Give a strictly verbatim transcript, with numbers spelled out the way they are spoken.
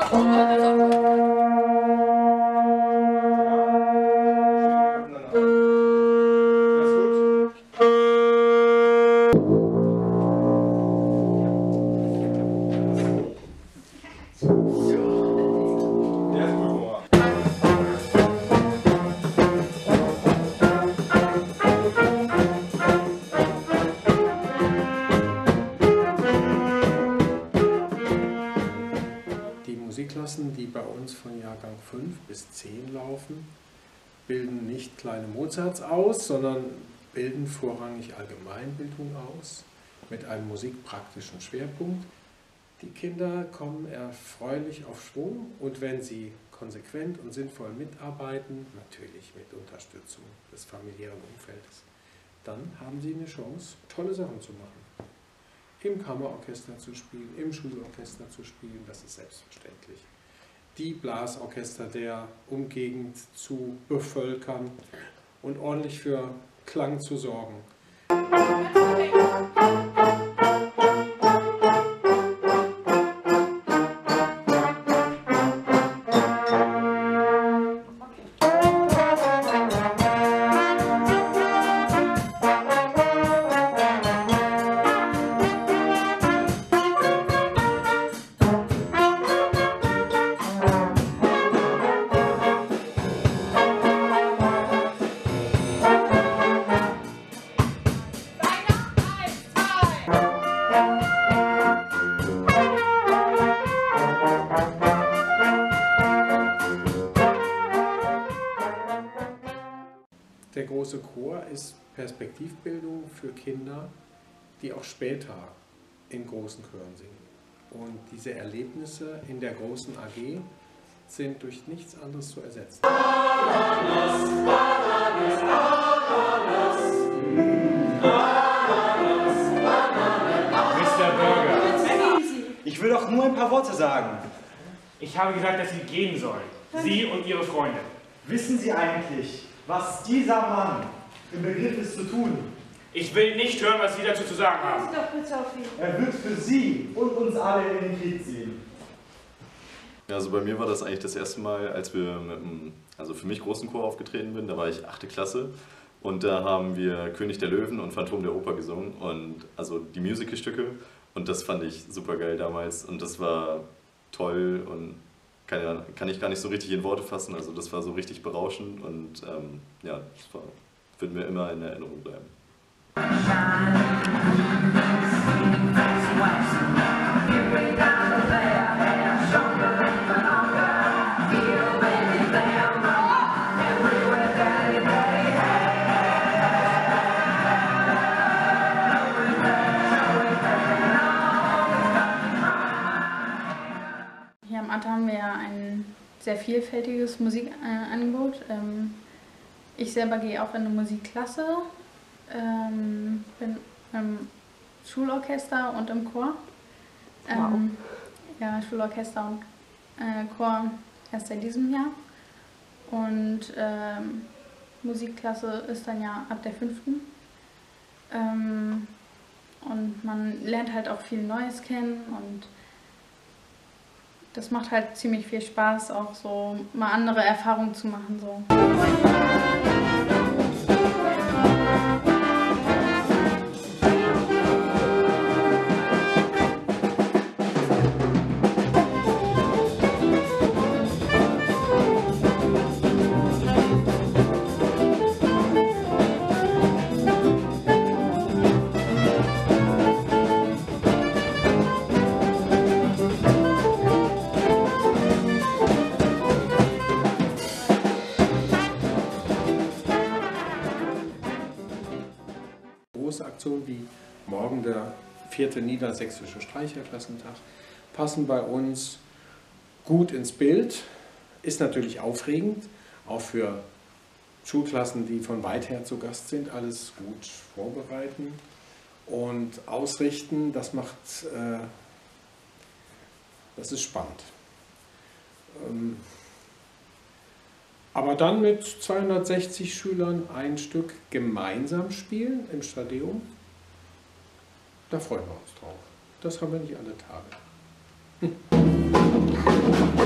Musikklassen, die bei uns von Jahrgang fünf bis zehn laufen, bilden nicht kleine Mozarts aus, sondern bilden vorrangig Allgemeinbildung aus mit einem musikpraktischen Schwerpunkt. Die Kinder kommen erfreulich auf Schwung und wenn sie konsequent und sinnvoll mitarbeiten, natürlich mit Unterstützung des familiären Umfeldes, dann haben sie eine Chance, tolle Sachen zu machen. Im Kammerorchester zu spielen, im Schulorchester zu spielen, das ist selbstverständlich. Die Blasorchester der Umgegend zu bevölkern und ordentlich für Klang zu sorgen. Der große Chor ist Perspektivbildung für Kinder, die auch später in großen Chören singen. Und diese Erlebnisse in der großen A G sind durch nichts anderes zu ersetzen. Mister Burger, ich will doch nur ein paar Worte sagen. ich habe gesagt, dass Sie gehen sollen. Sie und Ihre Freunde. Wissen Sie eigentlich, was dieser Mann im Begriff ist zu tun? Ich will nicht hören, was Sie dazu zu sagen haben. Pass doch bitte auf ihn. Er wird für Sie und uns alle in den Krieg ziehen. Ja, also bei mir war das eigentlich das erste Mal, als wir mit einem, also für mich großen Chor aufgetreten bin. Da war ich achte Klasse und da haben wir König der Löwen und Phantom der Oper gesungen und also die Musicalstücke und das fand ich super geil damals und das war toll und kann, kann ich gar nicht so richtig in Worte fassen. Also das war so richtig berauschend und ähm, ja, das war, wird mir immer in Erinnerung bleiben. Hier am Atta haben wir ja ein sehr vielfältiges Musikangebot. Ich selber gehe auch in eine Musikklasse, bin im Schulorchester und im Chor. Wow. Ja, Schulorchester und Chor erst seit diesem Jahr. Und ähm, Musikklasse ist dann ja ab der fünften. Ähm, und man lernt halt auch viel Neues kennen und das macht halt ziemlich viel Spaß, auch so mal andere Erfahrungen zu machen. So. Große Aktionen wie morgen der vierte Niedersächsische Streicherklassentag passen bei uns gut ins Bild, ist natürlich aufregend, auch für Schulklassen, die von weit her zu Gast sind, alles gut vorbereiten und ausrichten, das macht, äh, das ist spannend. Ähm, Aber dann mit zweihundertsechzig Schülern ein Stück gemeinsam spielen im Stadion, da freuen wir uns drauf. Das haben wir nicht alle Tage. Hm.